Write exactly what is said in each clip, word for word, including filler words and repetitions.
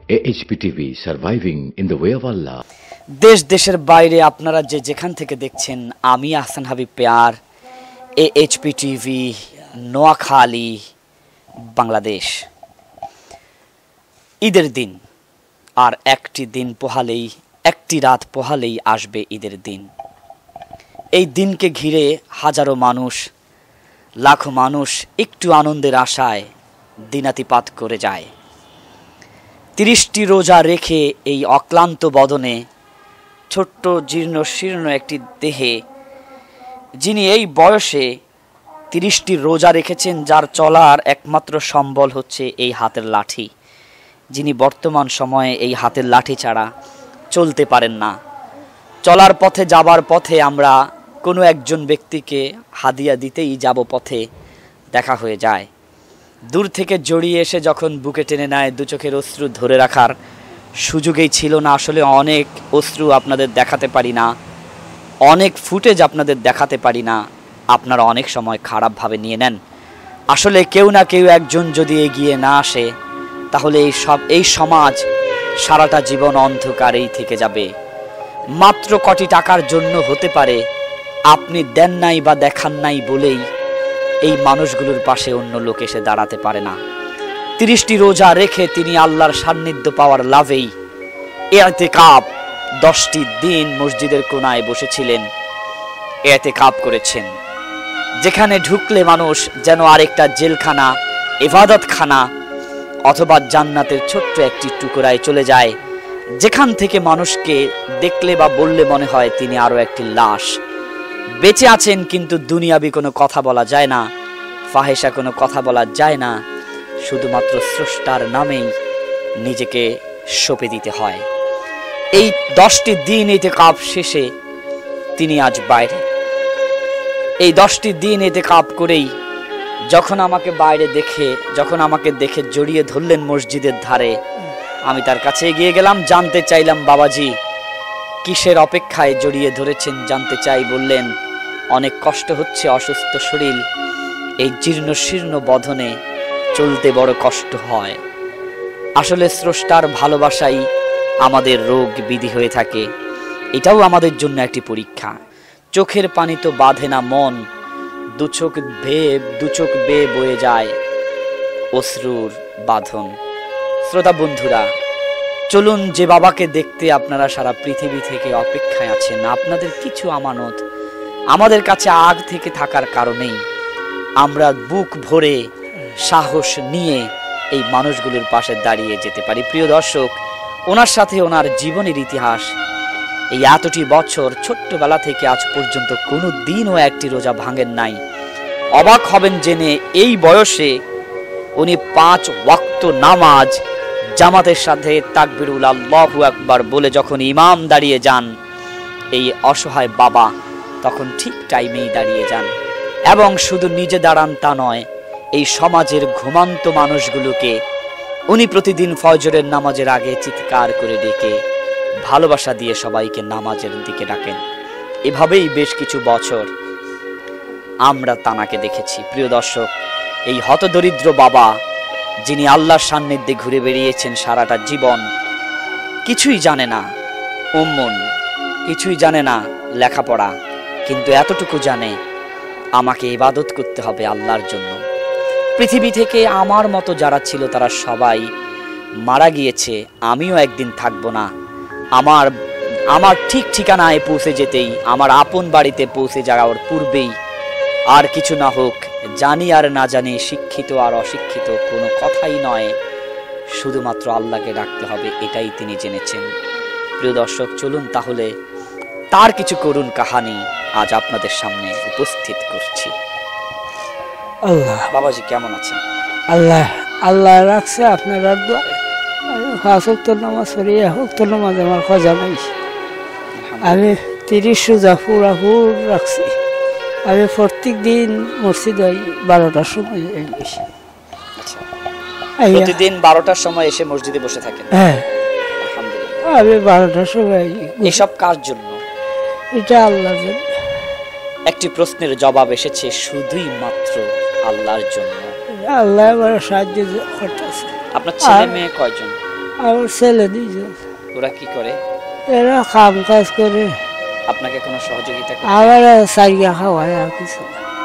A H P T V, surviving in the way of Allah. দেশ দেশের বাইরে আপনারা যে যেখান থেকে দেখছেন, আমি Ahsan Habib Peyar, A H P TV, Noakhali, Bangladesh. ঈদের দিন আর একটি দিন পোহালেই, একটি রাত পোহালেই আসবে ঈদের দিন। এই দিনকে ঘিরে হাজারো মানুষ, লাখো মানুষ একটু আনন্দের আশায় দিনাতিপাত করে যায়। তিরিশটি রোজা রেখে এই অক্লান্ত বদনে, ছোট্ট জীর্ণ শীর্ণ একটি দেহে, যিনি এই বয়সে তিরিশটি রোজা রেখেছেন, যার চলার একমাত্র সম্বল হচ্ছে এই হাতের লাঠি, যিনি বর্তমান সময়ে এই হাতের লাঠি ছাড়া চলতে পারেন না। চলার পথে, যাবার পথে আমরা কোনো একজন ব্যক্তিকে হাদিয়া দিতেই যাব পথে দেখা হয়ে যায়। দূর থেকে জড়িয়ে এসে যখন বুকে টেনে নেয়, দু চোখের অশ্রু ধরে রাখার সুযোগই ছিল না। আসলে অনেক অশ্রু আপনাদের দেখাতে পারি না, অনেক ফুটেজ আপনাদের দেখাতে পারি না, আপনারা অনেক সময় খারাপভাবে নিয়ে নেন। আসলে কেউ না কেউ একজন যদি এগিয়ে না আসে, তাহলে এই সব এই সমাজ সারাটা জীবন অন্ধকারেই থেকে যাবে। মাত্র কটি টাকার জন্য হতে পারে আপনি দেন নাই বা দেখান নাই বলেই এই মানুষগুলোর পাশে অন্য লোক এসে দাঁড়াতে পারে না। তিরিশটি রোজা রেখে তিনি আল্লাহর সান্নিধ্য পাওয়ার লাভেই ইতিকাফ দশটি দিন মসজিদের কোনায় বসেছিলেন, ইতিকাফ করেছেন, যেখানে ঢুকলে মানুষ যেন আরেকটা জেলখানা, ইবাদতখানা অথবা জান্নাতের ছোট্ট একটি টুকরায় চলে যায়, যেখান থেকে মানুষকে দেখলে বা বললে মনে হয় তিনি আরো একটি লাশ। বেঁচে আছেন কিন্তু দুনিয়াবি কোনো কথা বলা যায় না, ফাহেসা কোনো কথা বলা যায় না, শুধুমাত্র স্রষ্টার নামেই নিজেকে সঁপে দিতে হয়। এই দশটি দিন ইতিকাফ শেষে তিনি আজ বাইরে। এই দশটি দিন ইতিকাফ করেই যখন আমাকে বাইরে দেখে, যখন আমাকে দেখে জড়িয়ে ধরলেন মসজিদের ধারে, আমি তার কাছে এগিয়ে গেলাম, জানতে চাইলাম, বাবাজি কিসের অপেক্ষায় জড়িয়ে ধরেছেন জানতে চাই। বললেন, অনেক কষ্ট হচ্ছে, অসুস্থ শরীর, এই জীর্ণ শীর্ণ বদনে চলতে বড় কষ্ট হয়। আসলে স্রষ্টার ভালোবাসাই আমাদের রোগ বিধি হয়ে থাকে, এটাও আমাদের জন্য একটি পরীক্ষা। চোখের পানি তো বাঁধে না মন, দু চোখ বেয়ে দু চোখ বেয়ে বয়ে যায় অশ্রুর বাঁধন। শ্রোতা বন্ধুরা, চলুন, যে বাবাকে দেখতে আপনারা সারা পৃথিবী থেকে অপেক্ষায় আছেন, আপনাদের কিছু আমানত আমাদের কাছে আগ থেকে থাকার কারণেই আমরা বুক ভরে সাহস নিয়ে এই মানুষগুলোর পাশে দাঁড়িয়ে যেতে পারি। প্রিয় দর্শক, ওনার সাথে ওনার জীবনের ইতিহাস, এই এতটি বছর ছোট্টবেলা থেকে আজ পর্যন্ত কোনো দিনও একটি রোজা ভাঙেন নাই। অবাক হবেন জেনে, এই বয়সে উনি পাঁচ ওয়াক্ত নামাজ জামাতের সাথে তাকবীরুল আল্লাহু আকবার বলে যখন ইমাম দাঁড়িয়ে যান, এই অসহায় বাবা তখন ঠিক টাইমেই দাঁড়িয়ে যান। এবং শুধু নিজে দাঁড়ান তা নয়, এই সমাজের ঘুমান্ত মানুষগুলোকে উনি প্রতিদিন ফজরের নামাজের আগে চিৎকার করে ডেকে ভালোবাসা দিয়ে সবাইকে নামাজের দিকে ডাকেন। এভাবেই বেশ কিছু বছর আমরা তানাকে দেখেছি। প্রিয় দর্শক, এই হতদরিদ্র বাবা, যিনি আল্লাহর সান্নিধ্যে ঘুরে বেরিয়েছেন সারাটা জীবন, কিছুই জানে না, উম্মুন কিছুই জানে না লেখাপড়া, কিন্তু এতটুকু জানে, আমাকে ইবাদত করতে হবে আল্লাহর জন্য। পৃথিবী থেকে আমার মতো যারা ছিল তারা সবাই মারা গিয়েছে, আমিও একদিন থাকবো না। আমার আমার ঠিক ঠিকানায় পৌঁছে যেতেই, আমার আপন বাড়িতে পৌঁছে যাওয়ার পূর্বেই, আর কিছু না হোক, জানি আর না জানি, শিক্ষিত আর অশিক্ষিত কোনো কথাই নয়, শুধুমাত্র আল্লাহকে ডাকতে হবে, এটাই তিনি জেনেছেন। প্রিয় দর্শক, চলুন তাহলে তার কিছু করুণ কাহানি আজ আপনাদের সামনে উপস্থিত করছি। আল্লাহ, বাবাজি কেমন আছেন? আল্লাহ আল্লাহ রাখছে আপনারা দোয়া। পাঁচ ওয়াক্ত নামাজ পড়ি, এক ওয়াক্ত নামাজ আমার খোঁজা নাই। আমি তিরিশ রোজা পুরা পুর রাখছি। আমি প্রত্যেক দিন মসজিদ ওই বারোটার সময় এসে, প্রতিদিন বারোটার সময় এসে মসজিদে বসে থাকেন? হ্যাঁ, আলহামদুলিল্লাহ। আমি বারোটার সময়। এসব কার জন্য? এটা আল্লাহর জন্য। একটি প্রশ্নের জবাব এসেছে, শুধুই মাত্র আল্লাহর জন্য। আল্লাহ আমার সাহায্য করতেছে। আপনার ছেলে মেয়ে কয়জন? আমার ছেলে দুইজন। ওরা কি করে? এরা কাম কাজ করে। আপনাকে কোনো সহযোগিতা করে? আবার সারিয়া খাওয়ায় আর কিছু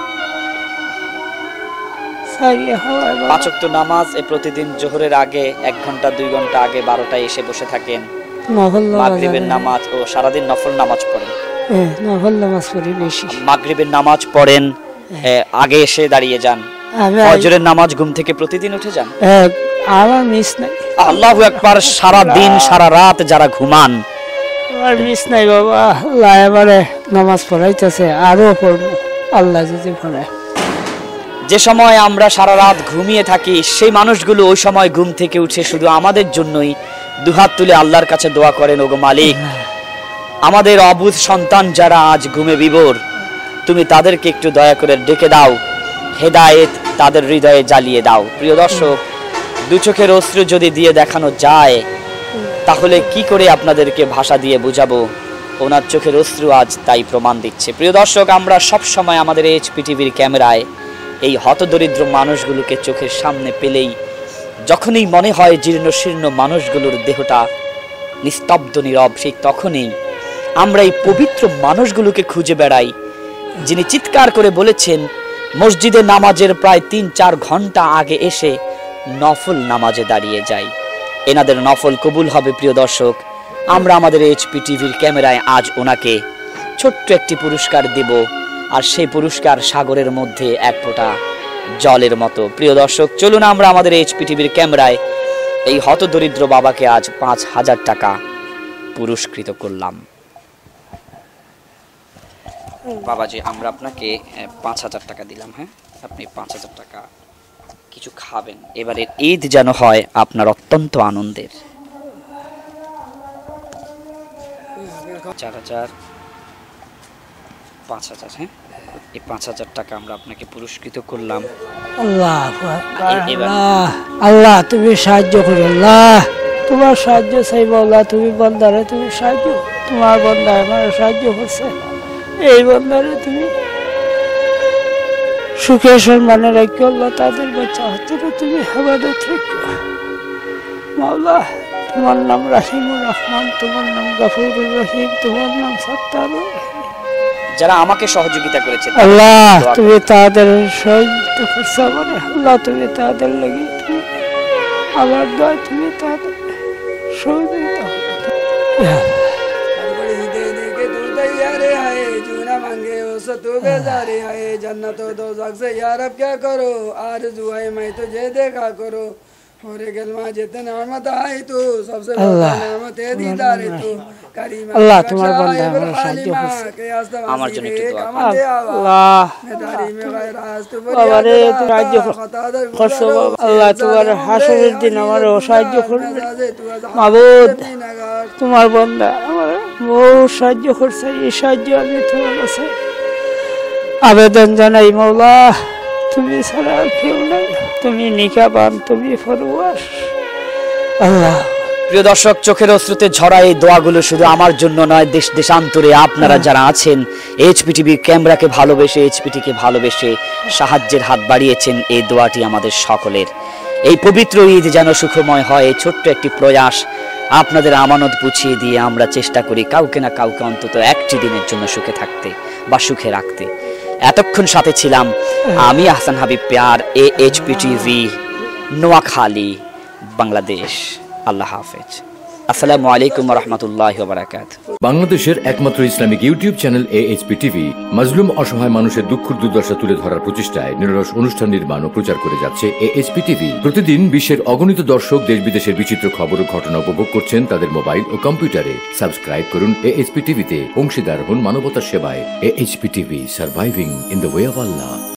সারিয়া খাওয়ায়। পাঁচ ওয়াক্ত নামাজ এ প্রতিদিন জোহরের আগে এক ঘন্টা দুই ঘন্টা আগে বারোটায় এসে বসে থাকেন। নফল মাগরিবের নামাজ ও সারাদিন নফল নামাজ পড়েন। হ্যাঁ, নফল নামাজ পড়ি বেশি। মাগরিবের নামাজ পড়েন, আগে এসে দাঁড়িয়ে যান। ফজরের নামাজ ঘুম থেকে প্রতিদিন উঠে যান। আমার মিস নাই। আল্লাহু আকবার। সারা দিন সারা রাত যারা ঘুমান, আমার মিস নাই বাবা। আল্লাহ এবারে নামাজ পড়াইতেছে, আরো পড়বো আল্লাহ যদি পড়ায়। যে সময় আমরা সারা রাত ঘুমিয়ে থাকি সেই মানুষগুলো ওই সময় ঘুম থেকে উঠে শুধু আমাদের জন্যই দুহাত তুলে আল্লাহর কাছে দোয়া করেন, ওগো মালিক আমাদের অবুঝ সন্তান যারা আজ ঘুমে বিভোর, তুমি তাদেরকে একটু দয়া করে ডেকে দাও, হেদায়েত তাদের হৃদয়ে জ্বালিয়ে দাও। প্রিয় দর্শক, দু চোখের অশ্রু যদি দিয়ে দেখানো যায় তাহলে কি করে আপনাদেরকে ভাষা দিয়ে বুঝাবো? ওনার চোখের অশ্রু আজ তাই প্রমাণ দিচ্ছে। প্রিয় দর্শক, আমরা সব সময় আমাদের এইচপি টিভির ক্যামেরায় এই হতদরিদ্র মানুষগুলোকে চোখের সামনে পেলেই যখনই মনে হয় জীর্ণ শীর্ণ মানুষগুলোর দেহটা নিস্তব্ধ নীরব, সেই তখনই আমরা এই পবিত্র মানুষগুলোকে খুঁজে বেড়াই যিনি চিৎকার করে বলেছেন মসজিদে নামাজের প্রায় তিন চার ঘন্টা আগে এসে নফল নামাজে দাঁড়িয়ে যাই, এনাদের নফল কবুল হবে। প্রিয় দর্শক, আমরা আমাদের এইচপি টিভির ক্যামেরায় আজ ওনাকে ছোট্ট একটি পুরস্কার দেব, আর সেই পুরস্কার সাগরের মধ্যে এক ফোঁটা জলের মতো। প্রিয় দর্শক, চলুন আমরা আমাদের এইচপি টিভির ক্যামেরায় এই হতদরিদ্র বাবাকে আজ পাঁচ হাজার টাকা পুরস্কৃত করলাম। বাবাজি, আমরা আপনাকে পাঁচ হাজার টাকা দিলাম। হ্যাঁ, আপনি পাঁচ হাজার টাকা কিছু খাবেন। এবারে ঈদ যেন হয় আপনার অত্যন্ত আনন্দের। চার হাজার, পাঁচ হাজার। হ্যাঁ, এই পাঁচ হাজার টাকা আমরা আপনাকে পুরস্কৃত করলাম। আল্লাহ আল্লাহ আল্লাহ তুমি সাহায্য করো। আল্লাহ তোমার সাহায্য চাইব। আল্লাহ তুমি বন্দারে তুমি সাহায্য, তোমার বন্দা আমার সাহায্য করছে। এই বন্দারে তুমি সুখে সম্মানে রাখো। আল্লাহ তাদের বাচ্চা হচ্ছে তুমি হেফাজত রাখো। মাওলা, তোমার নাম রাহিমুর রহমান, তোমার নাম গফুরুর রহিম, তোমার নাম সত্তারুর। যারা আমাকে সহযোগিতা করেছে আল্লাহ তুমি তাদের সহযোগিতা করছো। মানে আল্লাহ তুমি তাদের লাগি তুমি আমার দোয়া তুমি তাদের সহযোগিতা मांगे हो सतो बेजारे है जन्नत दो जग से यार अब क्या करो आरज़ू है मैं तुझे देखा करो और गलमा जितने नेमत आई तू सबसे बड़ा नेमत है दीदार तू करीम अल्लाह तुम्हारे बंदा है साहाଯ୍য করছে আমার জন্য একটু দোয়া আল্লাহ मेदारी में गैर राज तू বাবা রে তুমি সাহায্য করছো। আল্লাহ তোমার হাসরের দিন আমার সাহায্য করবে। মাবুদ, তোমার বান্দা আমার বহু সাহায্য করছে, এই সাহায্য আমি তোমার কাছে আবেদন জানাই। মাওলা, তুমি ছাড়া কেউ নাই, তুমি নিকাবান, তুমি ফরওয়ার। আল্লাহ। প্রিয় দর্শক, চোখের অশ্রুতে ঝরা এই দোয়াগুলো শুধু আমার জন্য নয়, দেশ দেশান্তরে আপনারা যারা আছেন এইচপি টিভি ক্যামেরাকে ভালোবেসে, এইচপিটিকে ভালোবেসে সাহায্যের হাত বাড়িয়েছেন, এই দোয়াটি আমাদের সকলের। এই পবিত্র ঈদ যেন সুখময় হয়, এই ছোট্ট একটি প্রয়াস আপনাদের আমানত বুঝিয়ে দিয়ে আমরা চেষ্টা করি কাউকে না কাউকে অন্তত একটি দিনের জন্য সুখে থাকতে বা সুখে রাখতে। এতক্ষণ সাথে ছিলাম আমি Ahsan Habib Peyar, A HP TV, Noakhali, Bangladesh. আল্লাহ হাফেজ। আসসালামু আলাইকুম ওয়া রাহমাতুল্লাহি ওয়া বারাকাতুহু। বাংলাদেশের একমাত্র Islamic YouTube channel AHP TV মাজলুম অসহায় মানুষের দুঃখ দুর্দশা তুলে ধরার প্রচেষ্টায় নিরলস অনুষ্ঠান নির্মাণ ও প্রচার করে যাচ্ছে এএইচপি টিভি। প্রতিদিন বিশ্বের অগণিত দর্শক দেশ বিদেশের বিচিত্র খবর ও ঘটনা উপভোগ করছেন তাদের মোবাইল ও কম্পিউটারে। সাবস্ক্রাইব করুন এএইচপি টিভিতে, অংশীদার হন মানবতার সেবায়। AHP TV, surviving in the way of Allah.